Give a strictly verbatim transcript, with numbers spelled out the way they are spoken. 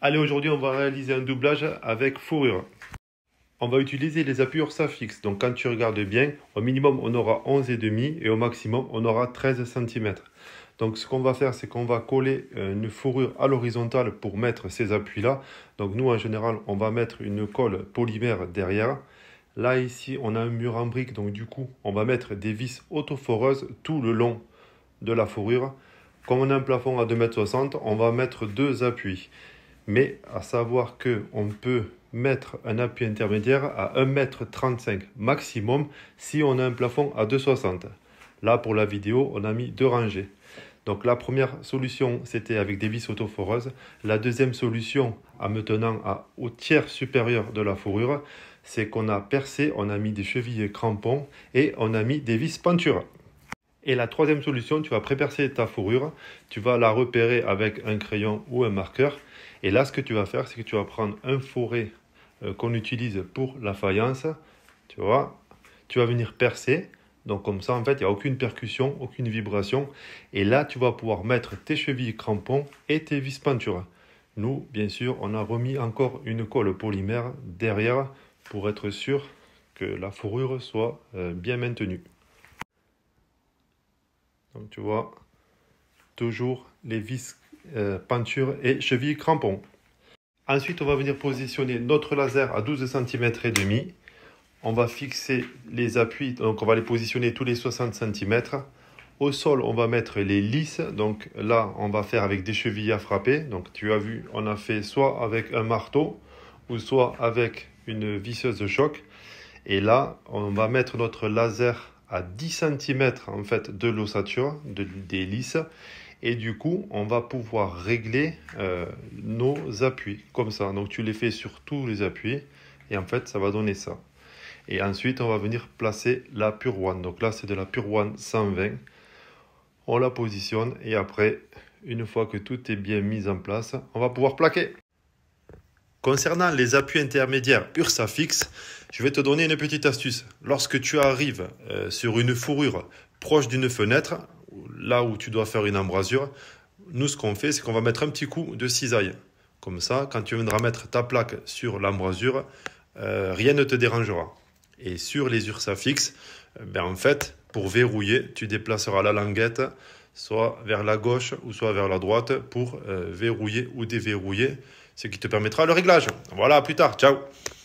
Allez, aujourd'hui, on va réaliser un doublage avec fourrure. On va utiliser les appuis Ursafix. Donc, quand tu regardes bien, au minimum, on aura onze virgule cinq et au maximum, on aura treize centimètres. Donc, ce qu'on va faire, c'est qu'on va coller une fourrure à l'horizontale pour mettre ces appuis-là. Donc, nous, en général, on va mettre une colle polymère derrière. Là, ici, on a un mur en brique. Donc, du coup, on va mettre des vis autoforeuses tout le long de la fourrure. Comme on a un plafond à deux mètres soixante, on va mettre deux appuis. Mais à savoir qu'on peut mettre un appui intermédiaire à un mètre trente-cinq maximum si on a un plafond à deux mètres soixante. Là, pour la vidéo, on a mis deux rangées. Donc la première solution, c'était avec des vis autoforeuses. La deuxième solution, en me tenant à, au tiers supérieur de la fourrure, c'est qu'on a percé, on a mis des chevilles crampons et on a mis des vis pentures. Et la troisième solution, tu vas prépercer ta fourrure, tu vas la repérer avec un crayon ou un marqueur. Et là, ce que tu vas faire, c'est que tu vas prendre un fourré euh, qu'on utilise pour la faïence. Tu vois, tu vas venir percer. Donc comme ça, en fait, il n'y a aucune percussion, aucune vibration. Et là, tu vas pouvoir mettre tes chevilles crampons et tes vis pentures. Nous, bien sûr, on a remis encore une colle polymère derrière pour être sûr que la fourrure soit euh, bien maintenue. Donc tu vois, toujours les vis euh, peinture et chevilles crampons. Ensuite, on va venir positionner notre laser à douze centimètres et demi. On va fixer les appuis, donc on va les positionner tous les soixante centimètres. Au sol, on va mettre les lisses. Donc là, on va faire avec des chevilles à frapper. Donc tu as vu, on a fait soit avec un marteau ou soit avec une visseuse choc. Et là, on va mettre notre laser à dix centimètres en fait de l'ossature, de, des lisses. Et du coup, on va pouvoir régler euh, nos appuis comme ça. Donc tu les fais sur tous les appuis et en fait, ça va donner ça. Et ensuite, on va venir placer la Pure One. Donc là, c'est de la Pure One cent vingt. On la positionne et après, une fois que tout est bien mis en place, on va pouvoir plaquer. Concernant les appuis intermédiaires Ursafix, je vais te donner une petite astuce. Lorsque tu arrives euh, sur une fourrure proche d'une fenêtre, là où tu dois faire une embrasure, nous ce qu'on fait, c'est qu'on va mettre un petit coup de cisaille. Comme ça, quand tu viendras mettre ta plaque sur l'embrasure, euh, rien ne te dérangera. Et sur les Ursafix, ben en fait, pour verrouiller, tu déplaceras la languette soit vers la gauche ou soit vers la droite pour euh, verrouiller ou déverrouiller, ce qui te permettra le réglage. Voilà, à plus tard, ciao!